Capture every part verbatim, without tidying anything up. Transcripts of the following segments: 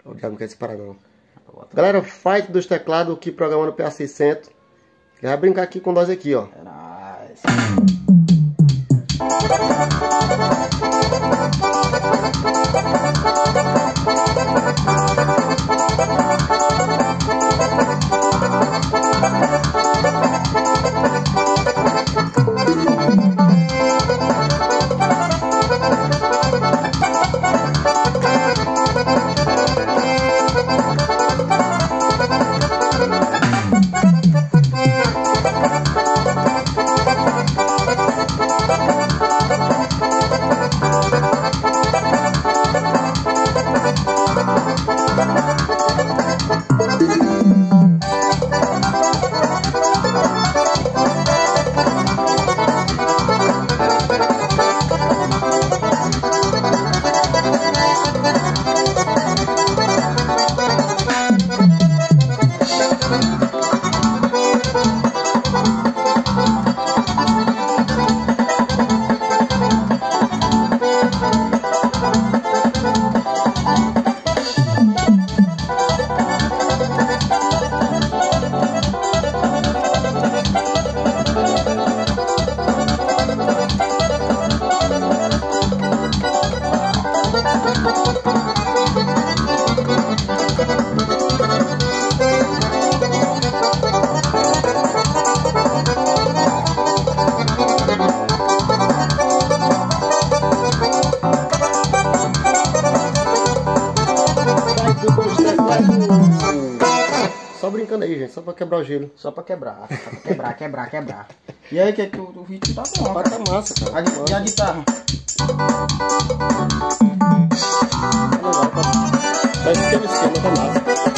O diabo não quer separar não. Galera, Fight dos teclados aqui programando o P A seiscentos. Ele vai brincar aqui com nós aqui, ó. É nóis. Só brincando aí, gente, só pra quebrar o gelo. Só pra quebrar, só pra quebrar, quebrar, quebrar. E aí, que, que o, o ritmo tá bom, Tá, tá massa, cara. A, e a guitarra? Tá esquema, esquema, tá massa.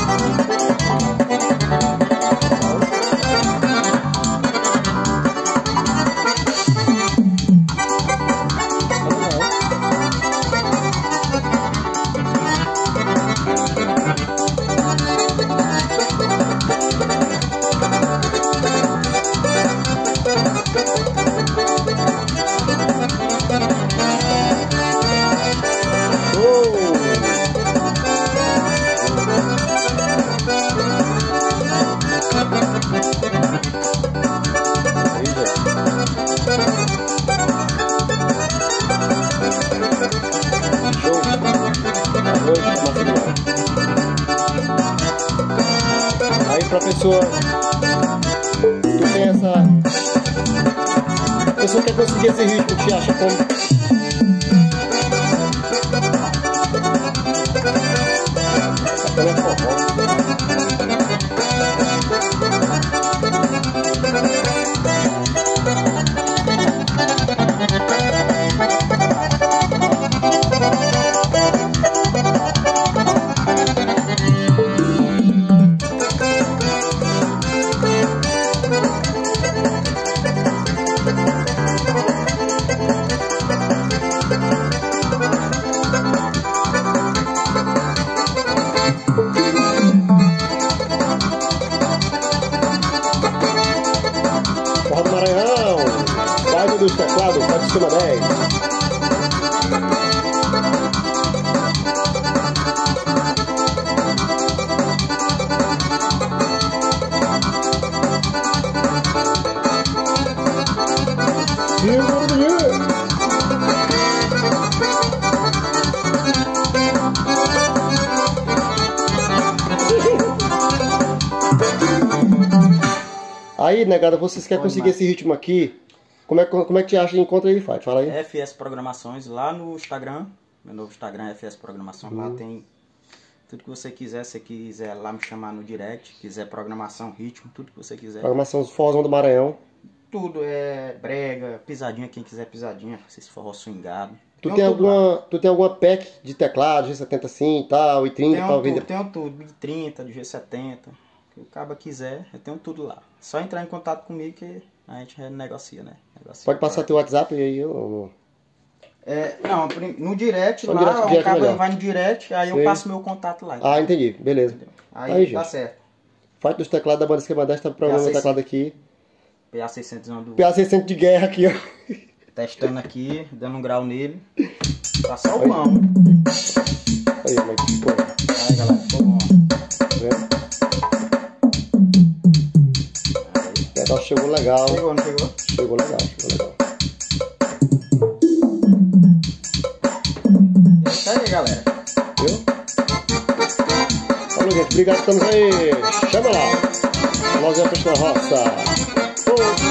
Aí pra pessoa, tu tem essa, a pessoa quer conseguir esse ritmo, te acha como? Forró do Maranhão, Fight dos teclados, pode cima dez. Aí, negada, vocês querem conseguir esse ritmo aqui? Como é, como é que te acha e encontra ele, Fight? Fala aí. F S Programações, lá no Instagram. Meu novo Instagram é F S Programações. Uhum. Lá tem tudo que você quiser. Se você quiser lá me chamar no direct, quiser programação, ritmo, tudo que você quiser. Programação Forrozão do Maranhão. Tudo é brega, pisadinha, quem quiser pisadinha, se forró swingado. Tu tem, tem alguma, tu tem alguma pack de teclado, G setenta sim e tal, i trinta para vender? Tenho tudo, i trinta, de G setenta. Que o cabo quiser, eu tenho tudo lá. Só entrar em contato comigo que a gente negocia, né? Negocia. Pode passar teu WhatsApp aí eu... É, não, no direct Só lá, direct, o direct cabo melhor. vai no direct, aí Sei. eu passo meu contato lá. Ah, entendi, beleza. Entendeu? Aí, aí tá gente. certo. Fight dos teclados da banda Esquema dez, tá programando o teclado aqui. P A seiscentos do... P A seiscentos de guerra aqui, ó. Testando aqui, dando um grau nele. Tá só o pão. Aí, mas, pô. Aí, galera. pedal chegou legal. Chegou, não chegou? Chegou legal, chegou legal. É isso aí, galera. Viu? Falou, gente. Obrigado, estamos aí. Chama lá. Nós é a Festa da Roça. Oh.